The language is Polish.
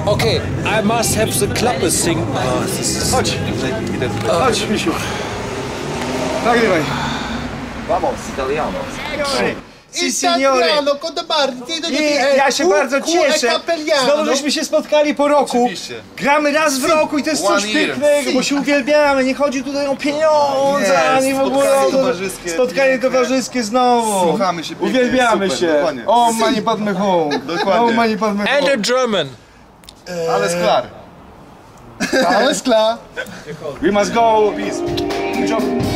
Okay, I must have the Klappe sing. Chodź. Chodź, misiu. Nagrywaj. Vamos, italiano. Si, signore. Ja się bardzo cieszę. Znowu żeśmy się spotkali po roku. Gramy raz w roku i to jest coś pięknego, bo się uwielbiamy. Nie chodzi tutaj o pieniądze, ani w ogóle o spotkanie towarzyskie znowu. Słuchamy się pięknie, Uwielbiamy super, się. dokładnie. O, mani padme home. Dokładnie. O, mani padme And home. in German. Alles klar. Alles klar. We must go. Peace. Good job.